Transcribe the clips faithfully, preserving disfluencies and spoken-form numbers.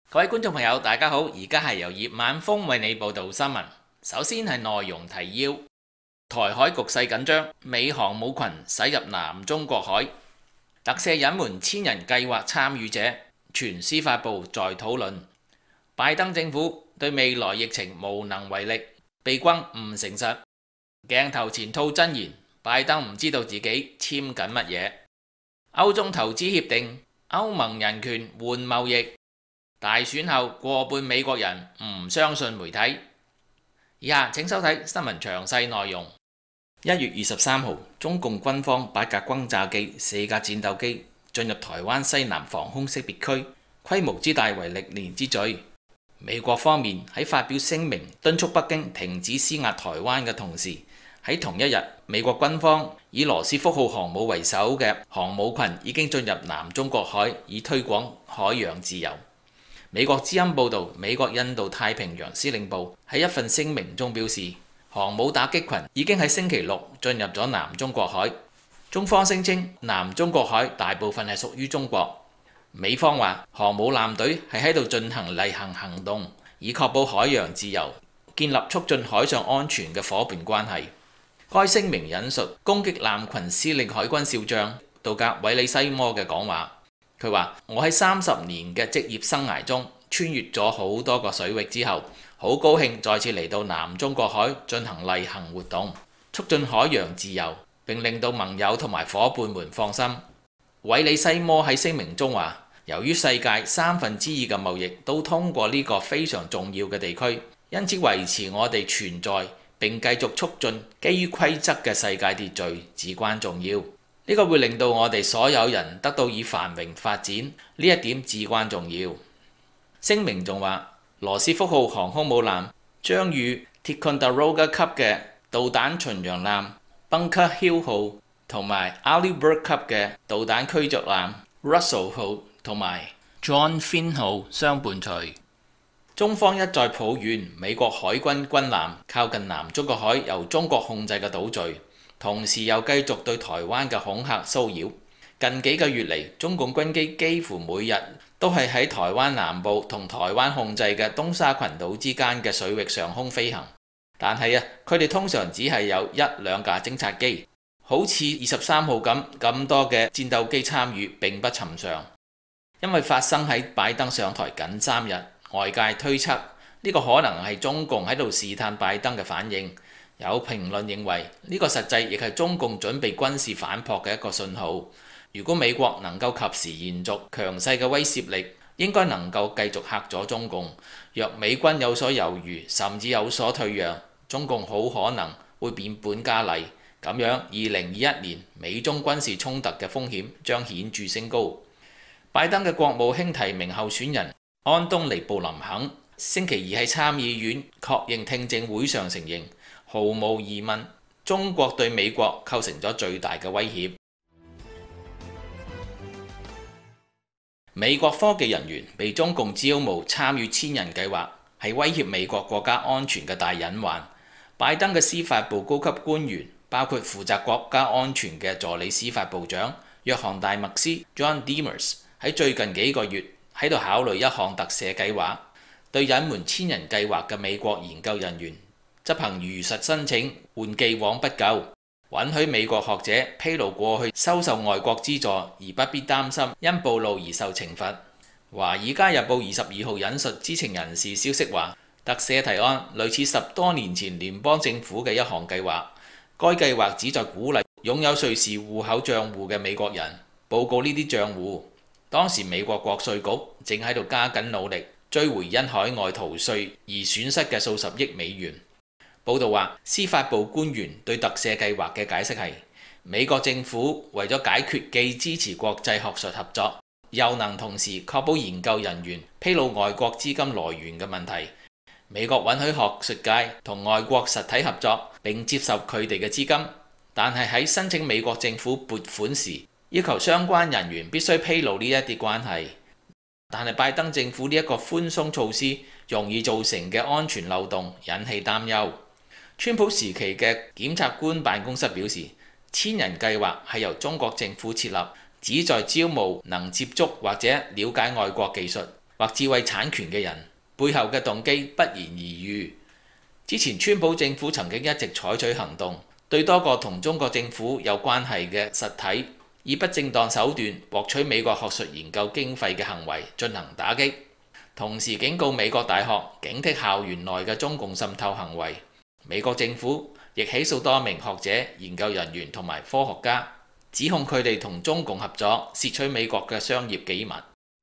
各位觀眾朋友，大家好，而家係由葉晚風為你報道新聞。首先係內容提要：台海局勢緊張，美航母群駛入南中國海，特赦隱瞞千人計劃參與者，全司法部在討論。拜登政府對未來疫情無能為力，被轟唔誠實。鏡頭前吐真言，拜登唔知道自己簽緊乜嘢。歐中投資協定，歐盟人權換貿易。大選後過半美國人唔相信媒體。以下請收睇新聞詳細內容。一月二十三號，中共軍方八架轟炸機、四架戰鬥機進入台灣西南防空識別區，規模之大為歷年之最。美國方面喺發表聲明敦促北京停止施壓台灣嘅同時，喺同一日，美國軍方以羅斯福號航母為首嘅航母群已經進入南中國海，以推廣海洋自由。美國之音報導，美國印度太平洋司令部喺一份聲明中表示，航母打擊群已經喺星期六進入咗南中國海。中方聲稱南中國海大部分係屬於中國。美方話航母艦隊係喺度進行例行行動，以確保海洋自由，建立促進海上安全嘅夥伴關係。該聲明引述攻擊艦群司令海軍少將杜格韋里西摩嘅講話。佢話：我喺三十年嘅職業生涯中穿越咗好多個水域之後，好高興再次嚟到南中國海進行例行活動，促進海洋自由，並令到盟友同埋伙伴們放心。韋里西摩喺聲明中話：由於世界三分之二嘅貿易都通過呢個非常重要嘅地區，因此維持我哋存在並繼續促進基於規則嘅世界秩序至關重要。呢個會令到我哋所有人得到以繁榮發展，呢一點至關重要。聲明仲話，羅斯福號航空母艦將與 Ticonderoga 級嘅導彈巡洋艦 Bunker Hill 號同埋 Arleigh Burke 級嘅導彈驅逐艦 Russell 號同埋 John Finn 號相伴隨。中方一再抱怨美國海軍軍艦靠近南中國海由中國控制嘅島嶼，同時又繼續對台灣嘅恐嚇騷擾。近幾個月嚟，中共軍機幾乎每日都係喺台灣南部同台灣控制嘅東沙群島之間嘅水域上空飛行。但係啊，佢哋通常只係有一兩架偵察機，好似二十三號咁咁多嘅戰鬥機參與並不尋常。因為發生喺拜登上台僅三日，外界推測呢個可能係中共喺度試探拜登嘅反應。有評論認為呢個實際亦係中共準備軍事反撲嘅一個信號。如果美國能夠及時延續強勢嘅威懾力，應該能夠繼續嚇阻中共。若美軍有所猶豫，甚至有所退讓，中共好可能會變本加厲。咁樣，二零二一年美中軍事衝突嘅風險將顯著升高。拜登嘅國務卿提名候選人安東尼布林肯星期二喺參議院確認聽證會上承認，毫無疑問，中國對美國構成咗最大嘅威脅。美國科技人員被中共招募參與千人計劃，係威脅美國國家安全嘅大隱患。拜登嘅司法部高級官員，包括負責國家安全嘅助理司法部長約翰戴默斯 （John Demers） 喺最近幾個月喺度考慮一項特赦計劃，對隱瞞千人計劃嘅美國研究人員執行如實申請，換既往不咎，允許美國學者披露過去收受外國資助而不必擔心因暴露而受懲罰。華爾街日報二十二號引述知情人士消息話，特赦提案類似十多年前聯邦政府嘅一項計劃，該計劃旨在鼓勵擁有瑞士戶口帳戶嘅美國人報告呢啲帳戶。當時美國國稅局正喺度加緊努力追回因海外逃稅而損失嘅數十億美元。報道話，司法部官員對特赦計劃嘅解釋係，美國政府為咗解決既支持國際學術合作，又能同時確保研究人員披露外國資金來源嘅問題，美國允許學術界同外國實體合作並接受佢哋嘅資金，但係喺申請美國政府撥款時，要求相關人員必須披露呢一啲關係。但係拜登政府呢一個寬鬆措施容易造成嘅安全漏洞引起擔憂。川普時期嘅檢察官辦公室表示，千人計劃係由中國政府設立，旨在招募能接觸或者了解外國技術、 或智慧產權嘅人，背後嘅動機不言而喻。之前川普政府曾經一直採取行動，對多個同中國政府有關係嘅實體，以不正當手段獲取美國學術研究經費嘅行為進行打擊，同時警告美國大學警惕校園內嘅中共滲透行為。美國政府亦起訴多名學者、研究人員同埋科學家，指控佢哋同中共合作竊取美國嘅商業機密。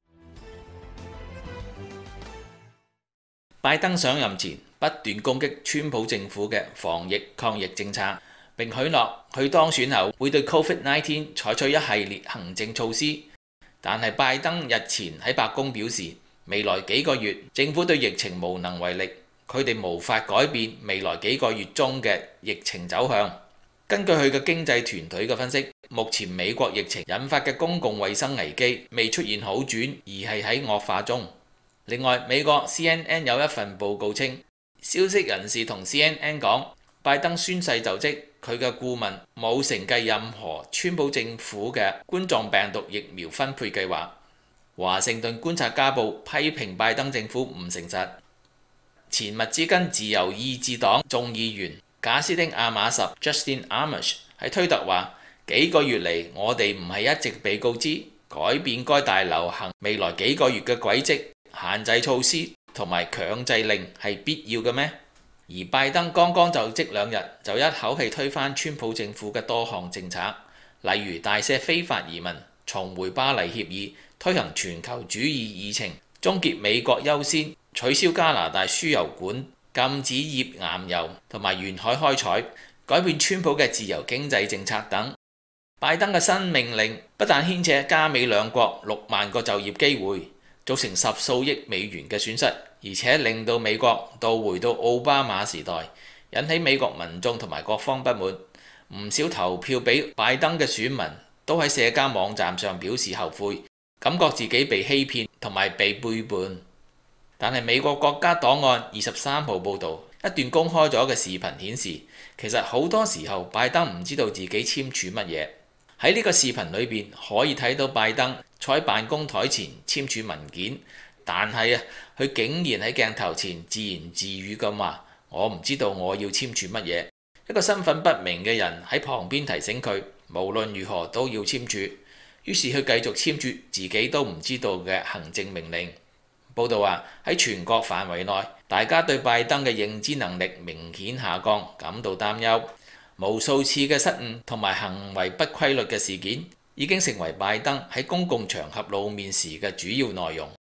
拜登上任前不斷攻擊川普政府嘅防疫抗疫政策，並許諾佢當選後會對 Covid 十九 採取一系列行政措施。但係拜登日前喺白宮表示，未來幾個月政府對疫情無能為力，佢哋無法改變未來幾個月中嘅疫情走向。根據佢嘅經濟團隊嘅分析，目前美國疫情引發嘅公共衛生危機未出現好轉，而係喺惡化中。另外，美國 C N N 有一份報告稱，消息人士同 C N N 講，拜登宣誓就職，佢嘅顧問冇承繼任何川普政府嘅冠狀病毒疫苗分配計劃。華盛頓觀察家報批評拜登政府唔誠實。前密茲根自由意志黨眾議員賈斯汀亞馬什 Justin Amash 喺推特話：幾個月嚟，我哋唔係一直被告知改變該大流行未來幾個月嘅軌跡。限制措施同埋強制令係必要嘅咩？而拜登剛剛就職兩日，就一口氣推翻川普政府嘅多項政策，例如大赦非法移民、重回巴黎協議、推行全球主義議程、終結美國優先、取消加拿大輸油管、禁止頁岩油同埋沿海開採、改變川普嘅自由經濟政策等。拜登嘅新命令不但牽扯加美兩國六萬個就業機會，造成十數億美元嘅損失，而且令到美國倒回到奧巴馬時代，引起美國民眾同埋各方不滿。唔少投票俾拜登嘅選民都喺社交網站上表示後悔，感覺自己被欺騙同埋被背叛。但係美國國家檔案二十三號報導一段公開咗嘅視頻顯示，其實好多時候拜登唔知道自己簽署乜嘢。喺呢個視頻裏邊可以睇到拜登坐喺辦公台前簽署文件，但係啊，佢竟然喺鏡頭前自言自語咁話：我唔知道我要簽署乜嘢。一個身份不明嘅人喺旁邊提醒佢，無論如何都要簽署。於是佢繼續簽署自己都唔知道嘅行政命令。報道話喺全國範圍內，大家對拜登嘅認知能力明顯下降感到擔憂。無數次嘅失誤同埋行為不規律嘅事件，已經成為拜登喺公共場合露面時嘅主要內容。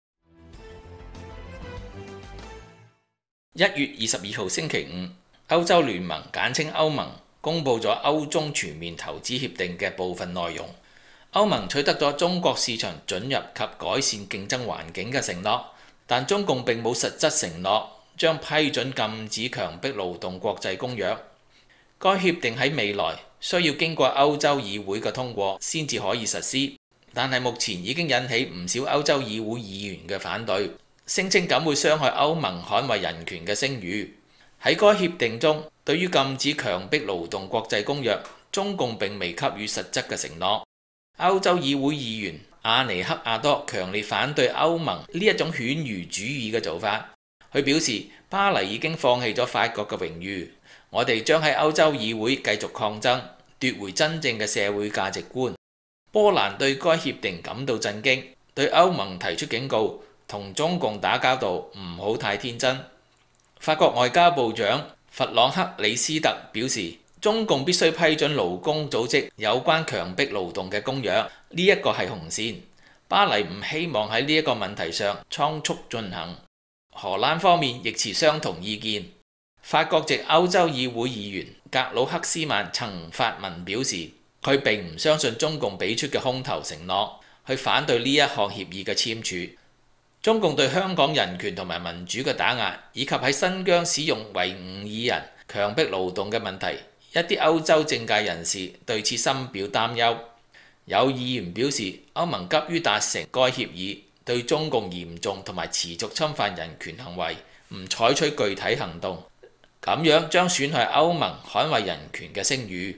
一月二十二號星期五，歐洲聯盟簡稱歐盟公佈咗歐中全面投資協定嘅部分內容。歐盟取得咗中國市場准入及改善競爭環境嘅承諾，但中共並冇實質承諾將批准禁止強迫勞動國際公約。該協定喺未來需要經過歐洲議會嘅通過先至可以實施，但係目前已經引起唔少歐洲議會議員嘅反對，聲稱咁會傷害歐盟捍衛人權嘅聲譽。喺該協定中，對於禁止強迫勞動國際公約，中共並未給予實質嘅承諾。歐洲議會議員阿尼克亞多強烈反對歐盟呢一種犬儒主義嘅做法，佢表示巴黎已經放棄咗法國嘅榮譽。我哋將喺歐洲議會繼續抗爭，奪回真正嘅社會價值觀。波蘭對該協定感到震驚，對歐盟提出警告，同中共打交道唔好太天真。法國外交部長弗朗克里斯特表示，中共必須批准勞工組織有關強迫勞動嘅公約，呢一個係紅線。巴黎唔希望喺呢一個問題上倉促進行。荷蘭方面亦持相同意見。法國籍歐洲議會議員格魯克斯曼曾發文表示，佢並唔相信中共俾出嘅空頭承諾，去反對呢一項協議嘅簽署。中共對香港人權同埋民主嘅打壓，以及喺新疆使用維吾爾人強迫勞動嘅問題，一啲歐洲政界人士對此深表擔憂。有議員表示，歐盟急於達成該協議，對中共嚴重同埋持續侵犯人權行為唔採取具體行動，咁樣將損害歐盟捍衛人權嘅聲譽。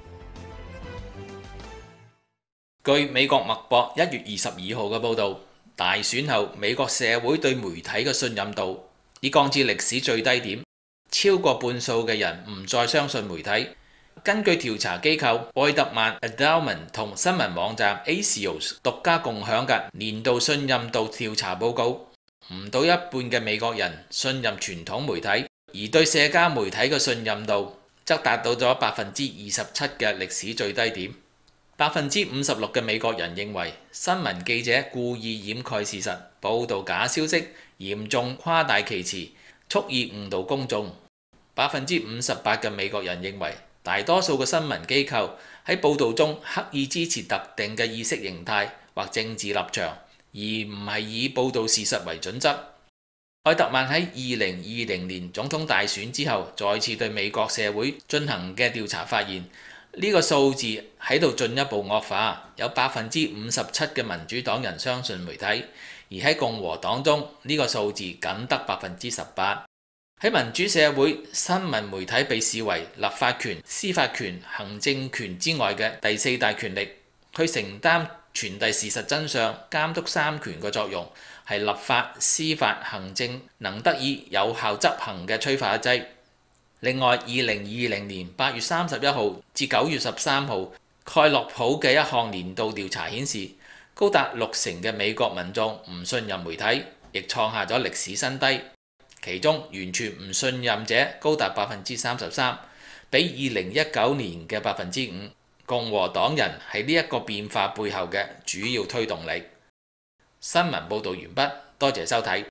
據美國脈搏一月二十二號嘅報導， 大選後美國社會對媒體嘅信任度已降至歷史最低點，超過半數嘅人唔再相信媒體。根據調查機構愛特曼 Edelman 同新聞網站 Axios 獨家共享嘅年度信任度調查報告，唔到一半嘅美國人信任傳統媒體，而對社交媒體嘅信任度則達到咗百分之二十七嘅歷史最低點。百分之五十六嘅美國人認為新聞記者故意掩蓋事實，報導假消息，嚴重誇大其詞，蓄意誤導公眾。百分之五十八嘅美國人認為大多數嘅新聞機構喺報導中刻意支持特定嘅意識形態或政治立場，而唔係以報導事實為準則。愛特曼喺二零二零年總統大選之後，再次對美國社會進行嘅調查發現，呢個數字喺度進一步惡化，有百分之五十七嘅民主黨人相信媒體，而喺共和黨中呢個數字僅得百分之十八。喺民主社會，新聞媒體被視為立法權、司法權、行政權之外嘅第四大權力，佢承擔傳遞事實真相、監督三權嘅作用，係立法、司法、行政能得以有效執行嘅催化劑。另外，二零二零年八月三十一號至九月十三號，蓋洛普嘅一項年度調查顯示，高達六成嘅美國民眾唔信任媒體，亦創下咗歷史新低。其中完全唔信任者高達百分之三十三，比二零一九年嘅百分之五。共和黨人係呢一個變化背後嘅主要推動力。新聞報導完畢，多謝收睇。